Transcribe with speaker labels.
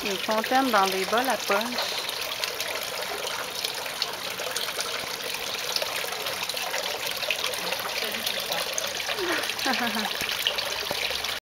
Speaker 1: Une fontaine dans des bols à punch.
Speaker 2: Je suis allée tout ça.